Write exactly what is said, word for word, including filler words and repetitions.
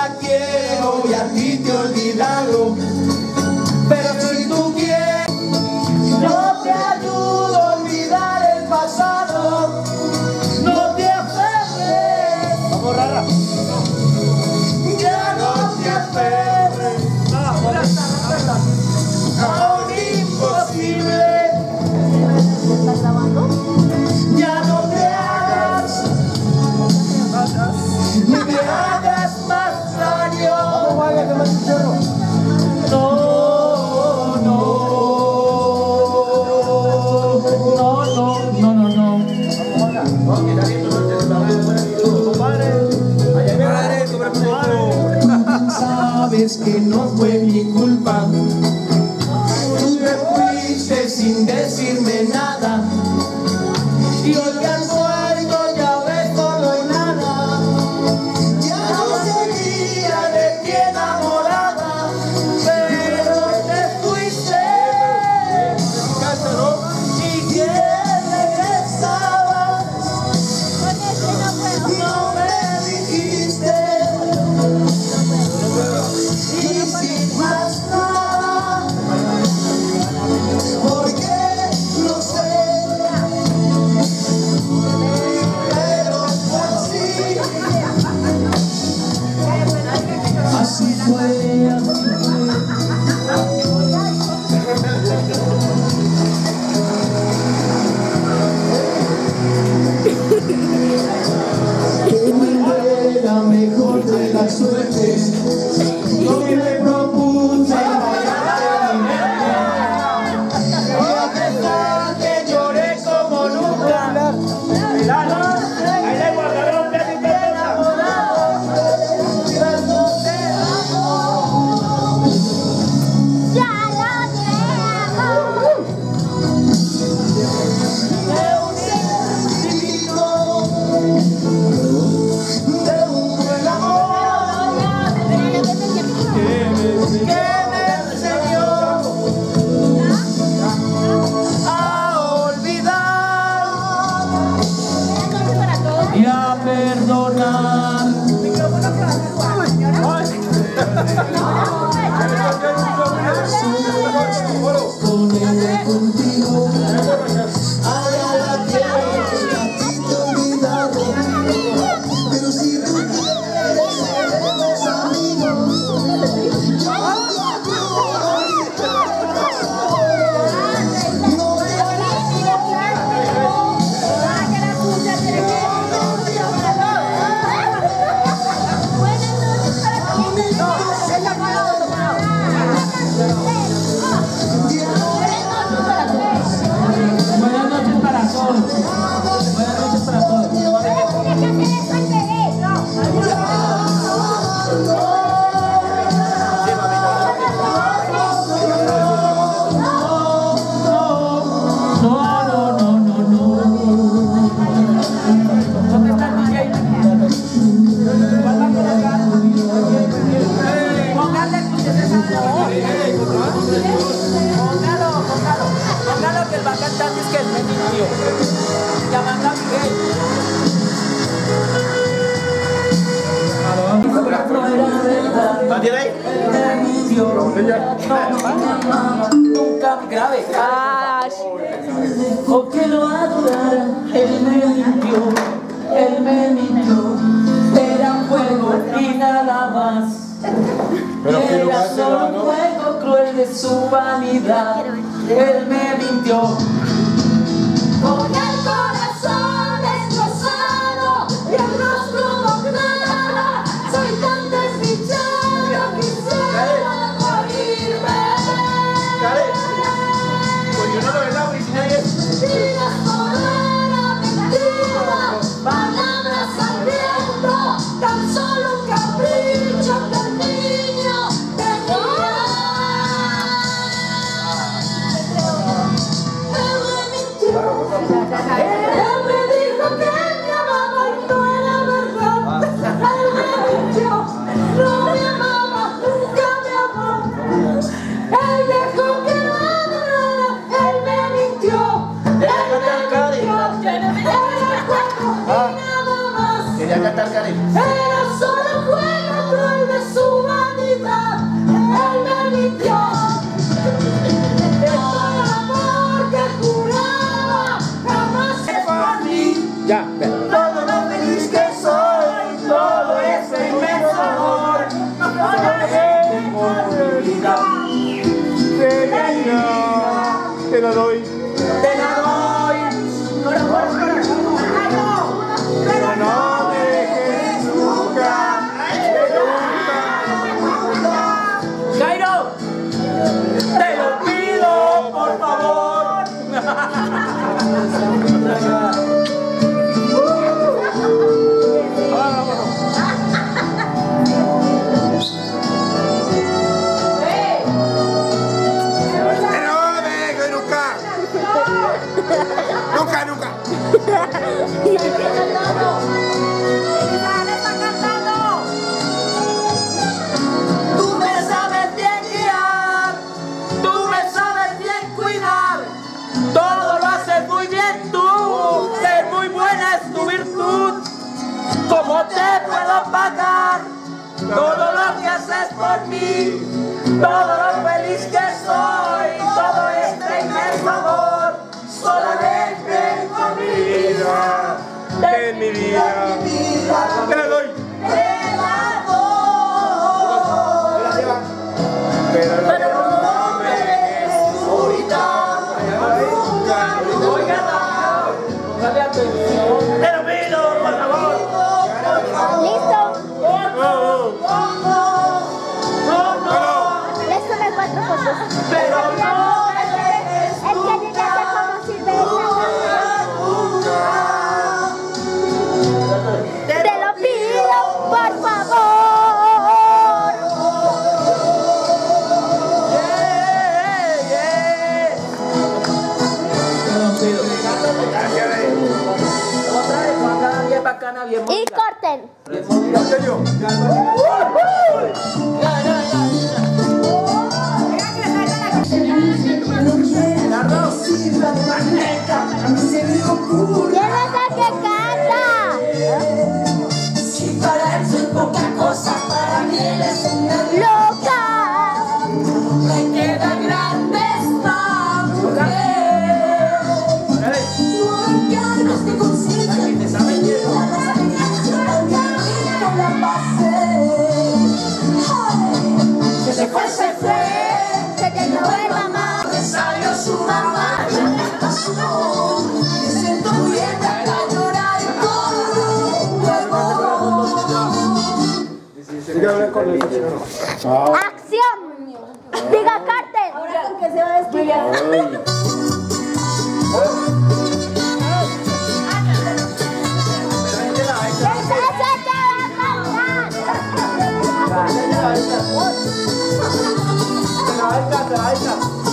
la quiero y a ti te he olvidado. Pero si tú quieres, yo te ayudo a olvidar el pasado. No te aferres. Vamos, Rara. Ya no te aferres a un imposible. ¿Estás grabando? Ya no te hagas, ni me hagas más daño. No, no, no, no, no, no, no. Sabes que no fue mi culpa. Tú te fuiste sin decirme nada. Y hoy que has vuelto ya ves todo y nada. Ya no seguía de ti enamorada, pero te fuiste y que regresabas. No me dijiste y sin más nada, porque no sé. Así fue, así fue. Que la mejor de las suertes. Yo que me propuse bailar en mi mente. Y a pesar que lloré como nunca. Ahí le guardaron un pedacito de enamorado. Y a perdonar. Con ella contigo. Ahora la quiero y a ti te he olvidado. Pero si tú quieres seremos amigos. Yo buenas noches para todos. Buenas noches para todos. Que el va a cantar es que él me mintió. Llamando a Miguel. Él me mintió. Nunca me grave. O que lo adorara. Él me mintió. Él me mintió. Era un juego y nada más. Era solo un juego cruel de su vanidad. Él me mintió. Con el corazón destrozado y el rostro doblado, soy tan desdichado, quisiera morirme. Vidas por una mentira, palabras al viento, tan solo un capricho que el niño tenía. ¿cómo te puedo pagar todo lo que haces por mí? Todo lo feliz que soy, todo este inmenso amor, solamente con mi vida, de mi vida, te la doy, te la doy, pero no me dejes ahorita, oiga, póngale atención, te lo pido, por favor. ¿Listo? No, no, no, no. Les tomé cuatro fotos. Pero no me dejes Es que yo ya sé cómo sirve esta. Te lo pido, por favor. Yeah, yeah. Te lo pido. Otra vez bacana, bien bacana, bien Y bonita. corten. Bien bonita. Ya, ya, ya, ya. ¿Quién es el que canta? Si para él soy poca cosa, para mí él es una Loca. me queda grande esta mujer. No hay cargos de conciencia, Aquí te saben lleno. la pasé. Que se fue, se fue, Se te llevó el mamá. que salió su mamá, ya me pasó. Me siento bien para llorar con huevo. ¡Acción! Diga Carter. Ahora con que se va a despedir. Ese se te va a cantar. Te la va a echar, te la va a echar.